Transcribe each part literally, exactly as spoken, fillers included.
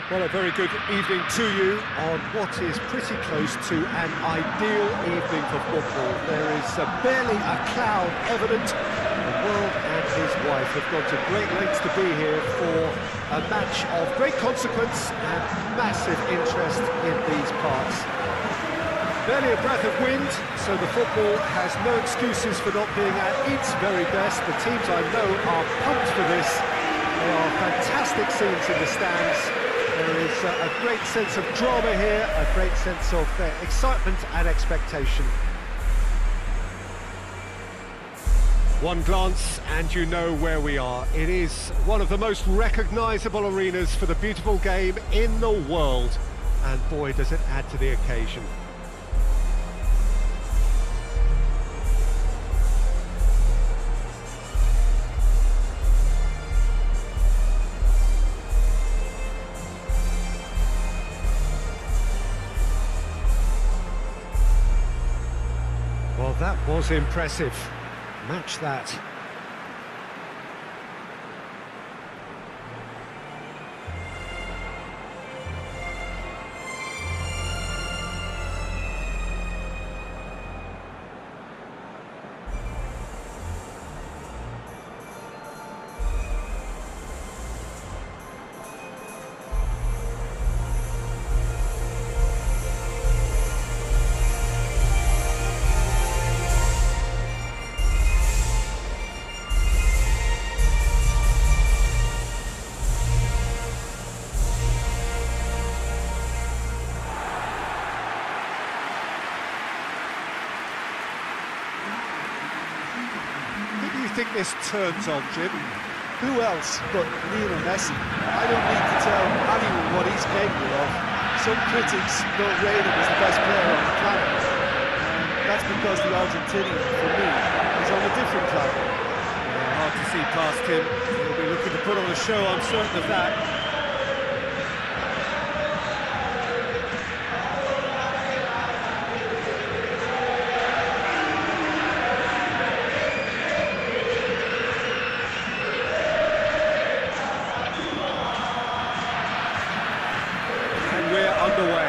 Well, a very good evening to you on what is pretty close to an ideal evening for football. There is uh, barely a cloud evident. The world and his wife have gone to great lengths to be here for a match of great consequence and massive interest in these parts. Barely a breath of wind, so the football has no excuses for not being at its very best. The teams I know are pumped for this. There are fantastic scenes in the stands. There is uh, a great sense of drama here, a great sense of uh, excitement and expectation. One glance and you know where we are. It is one of the most recognisable arenas for the beautiful game in the world. And boy, does it add to the occasion. Well, that was impressive. Match that. Who do you think this turns on, Jim? Who else but Lionel Messi? I don't need to tell anyone what he's capable of. Some critics don't rate him as the best player on the planet. And that's because the Argentinian, for me, is on a different planet. Yeah, hard to see past him. He'll be looking to put on a show, I'm certain of that. Underway.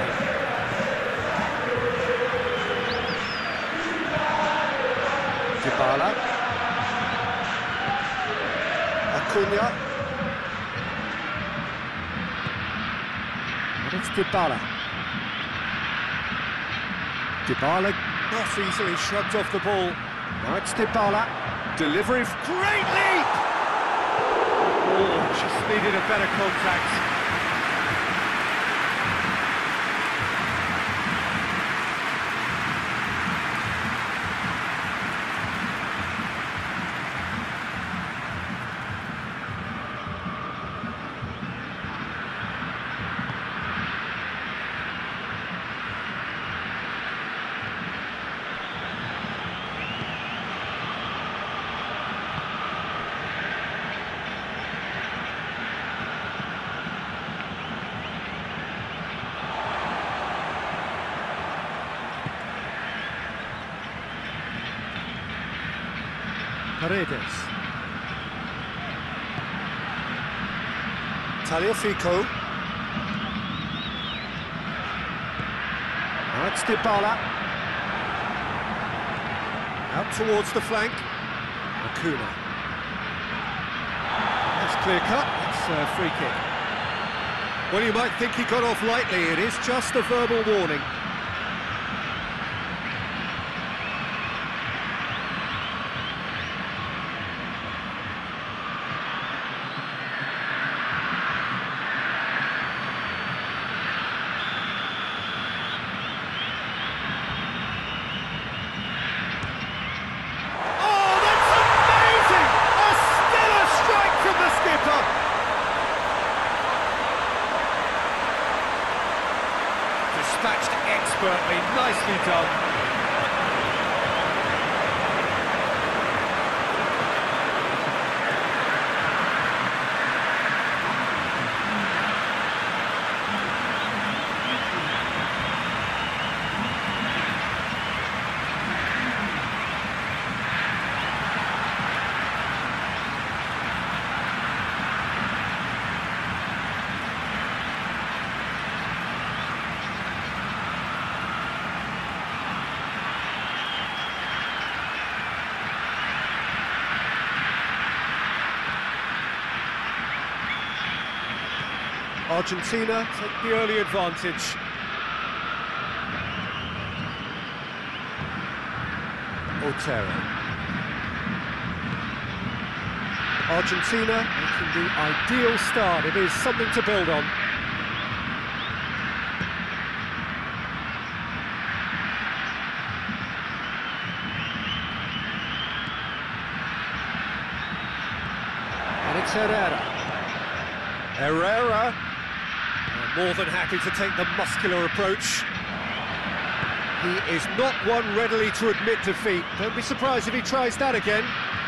Dybala. Acuna. And it's Dybala. Dybala not easily shrugged off the ball. Now it's Dybala. Delivery, great leap! Oh, just needed a better contact. Paredes. Tagliafico. Now it's Dybala. Out towards the flank. Acuna. That's clear cut. That's a free kick. Well, you might think he got off lightly. It is just a verbal warning. Dispatched expertly, nicely done. Argentina take the early advantage. Otero. Argentina making the ideal start. It is something to build on. And it's Herrera. Herrera, uh, more than happy to take the muscular approach. He is not one readily to admit defeat. Don't be surprised if he tries that again.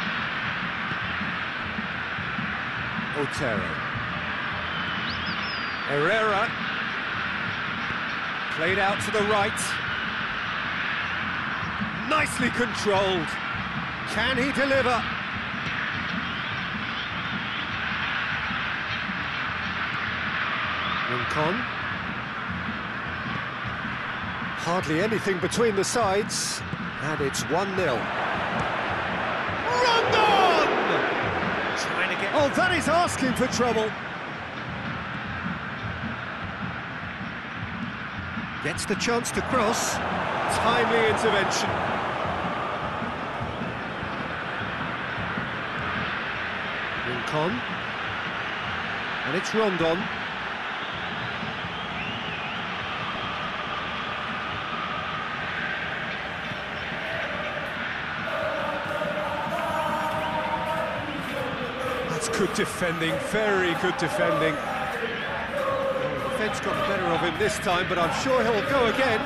Otero. Herrera. Played out to the right. Nicely controlled. Can he deliver? Rincon. Hardly anything between the sides, and it's one nil. Rondon! Trying to get... Oh, that is asking for trouble. Gets the chance to cross. Timely intervention. Rincon. And it's Rondon. Good defending, very good defending. Well, the defence got the better of him this time, but I'm sure he'll go again.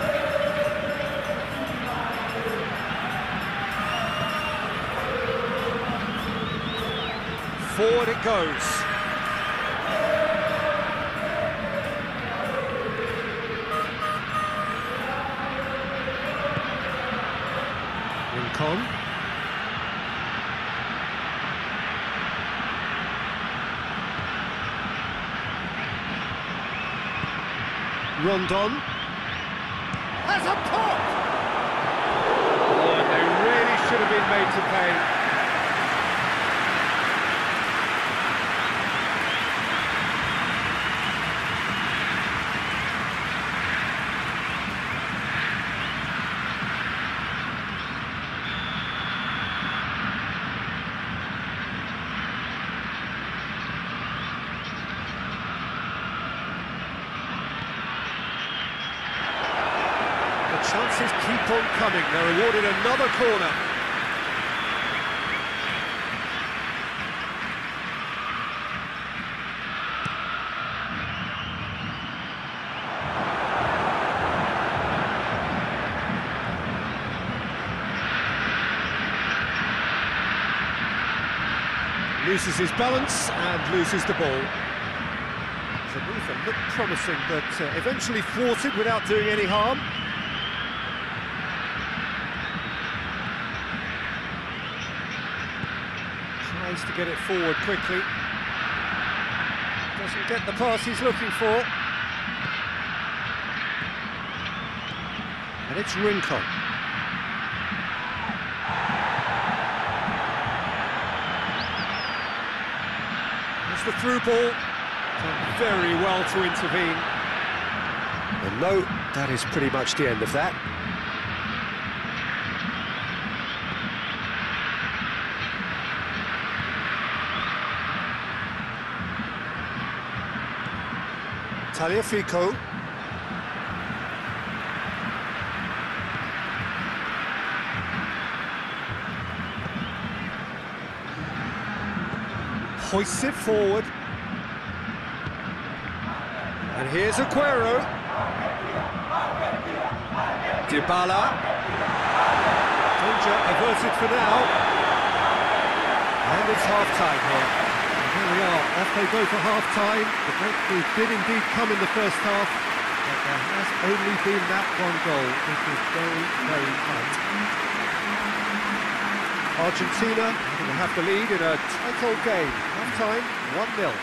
Forward it goes. Rincon. Rondon has a pop! Oh, and they really should have been made to pay. Chances keep on coming. They're awarded another corner. Loses his balance and loses the ball. Zabutha looked promising, but uh, eventually thwarted without doing any harm. Tries to get it forward quickly. Doesn't get the pass he's looking for. And it's Rincon. It's the through ball. Done very well to intervene. And no, that is pretty much the end of that. Tagliafico. Hoists it forward. And here's Aguero. Dybala. Danger averted for now. And it's half-time here. Here we are, off they go for half-time. The breakthrough did indeed come in the first half, but there has only been that one goal. It was very, very tight. Argentina going to have the lead in a tight old game. Half-time, one nil.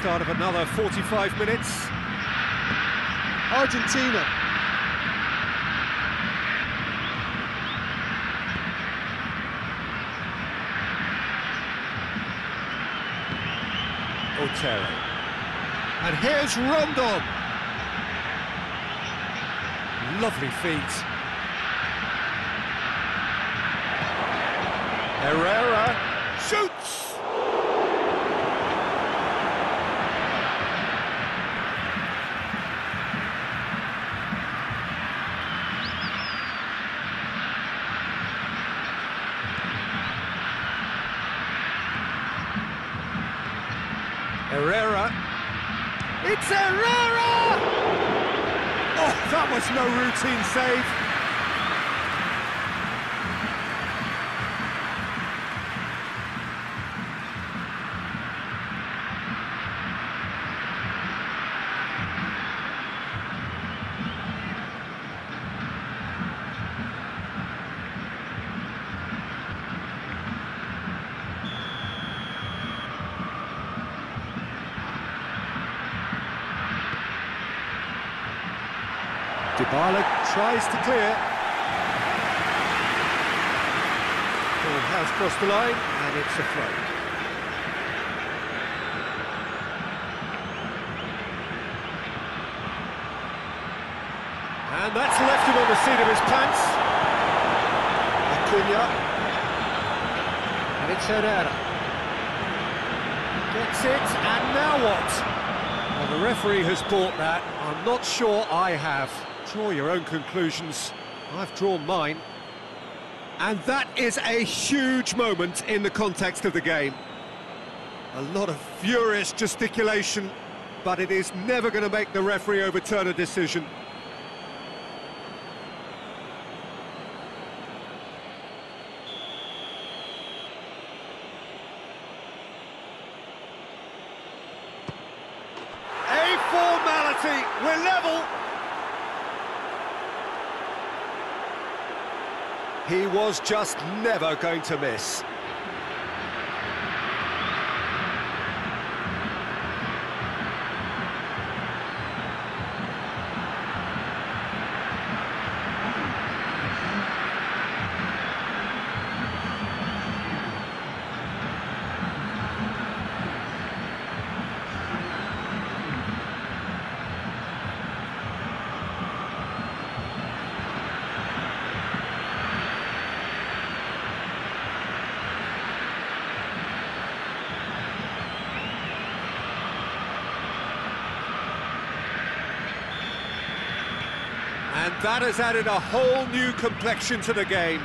start of another forty-five minutes. Argentina. Otero. And here's Rondon. Lovely feet. Herrera shoots! Herrera. It's Herrera! Oh, that was no routine save. Dybala tries to clear. Ball has crossed the line, and it's a throw. And that's left him on the seat of his pants. Acuna. And it's Herrera. Gets it, and now what? Well, the referee has bought that. I'm not sure I have. Draw your own conclusions. I've drawn mine. And that is a huge moment in the context of the game. A lot of furious gesticulation, but it is never going to make the referee overturn a decision. A formality. We're level. He was just never going to miss. And that has added a whole new complexion to the game.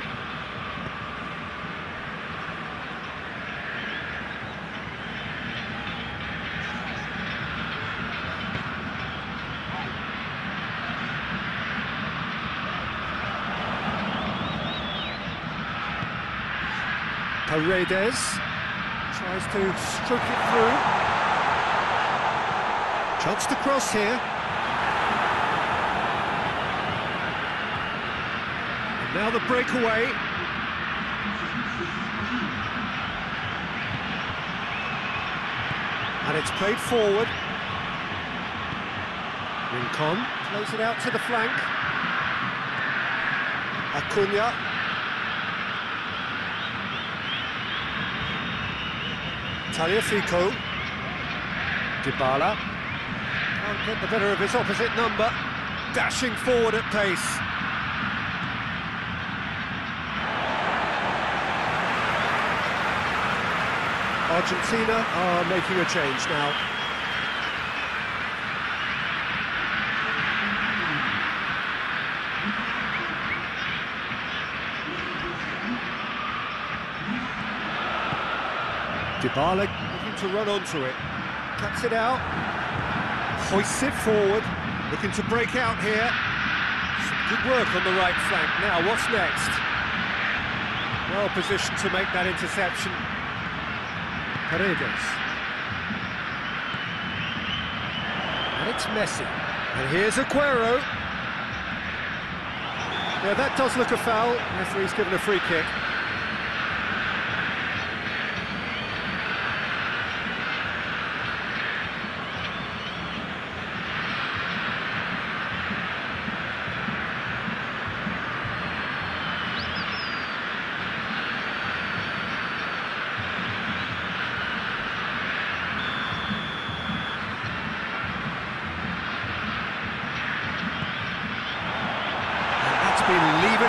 Paredes tries to stroke it through. Chance to cross here. Now the breakaway. And it's played forward. Rincon plays it out to the flank. Acuna. Tagliafico. Dybala. Can't get the better of his opposite number. Dashing forward at pace. Argentina are making a change now. Dybala looking to run onto it. Cuts it out. Hoists it forward. Looking to break out here. Some good work on the right flank. Now, what's next? Well positioned to make that interception. Paredes. And it's Messi. And here's Aguero. Yeah, that does look a foul. Referee's given a free kick.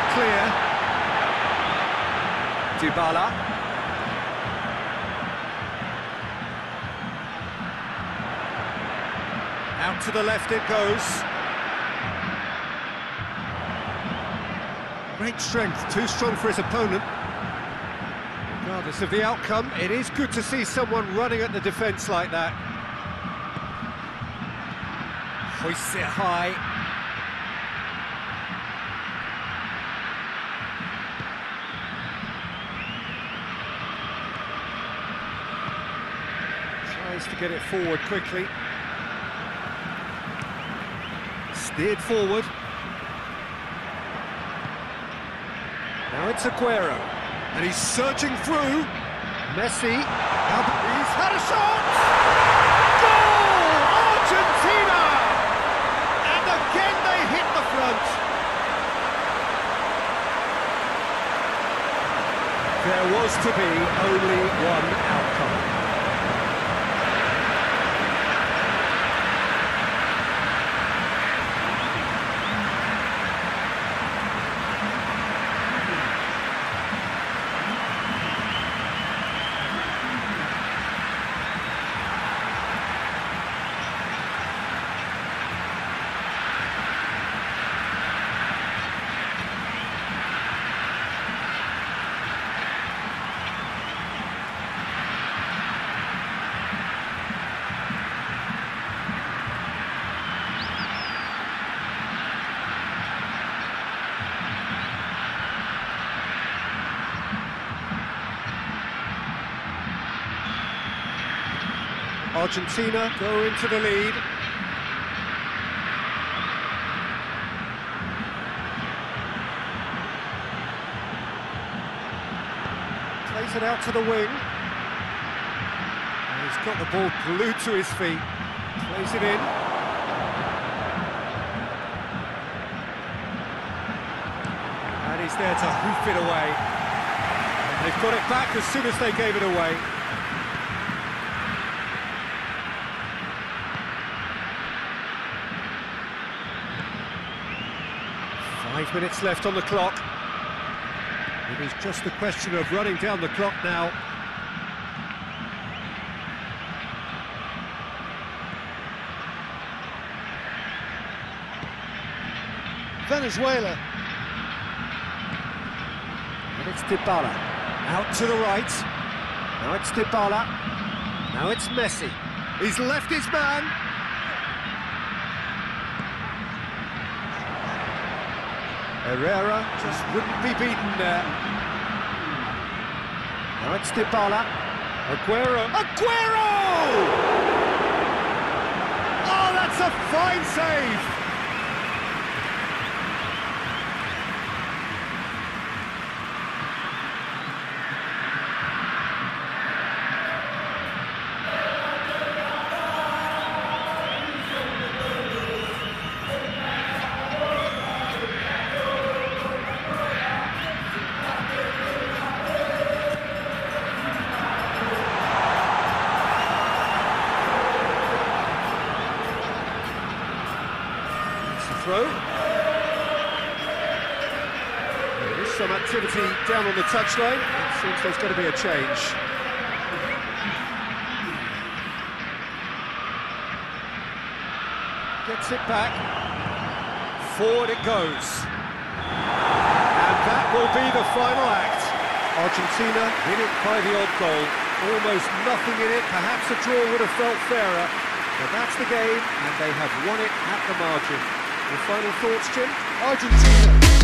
and clear. Dybala. Out to the left it goes. Great strength, too strong for his opponent. Regardless of the outcome, it is good to see someone running at the defence like that. Hoists it high. Tries to get it forward quickly. Steered forward. Now it's Aguero. And he's surging through. Messi. Now he's had a shot! Goal! Argentina! And again they hit the front. There was to be only one outcome. Argentina go into the lead. Plays it out to the wing. And he's got the ball glued to his feet. Plays it in. And he's there to hoof it away. And they've got it back as soon as they gave it away. Five minutes left on the clock. It is just a question of running down the clock now. Venezuela. And it's Dybala. Out to the right. Now it's Dybala. Now it's Messi. He's left his man. Herrera just wouldn't be beaten there. Now it's Dybala. Aguero. Aguero! Oh, that's a fine save! Throw. There is some activity down on the touchline. It seems there's got to be a change. Gets it back. Forward it goes. And that will be the final act. Argentina win it by the odd goal. Almost nothing in it. Perhaps a draw would have felt fairer. But that's the game, and they have won it at the margin. Your final thoughts, Jim? Argentina.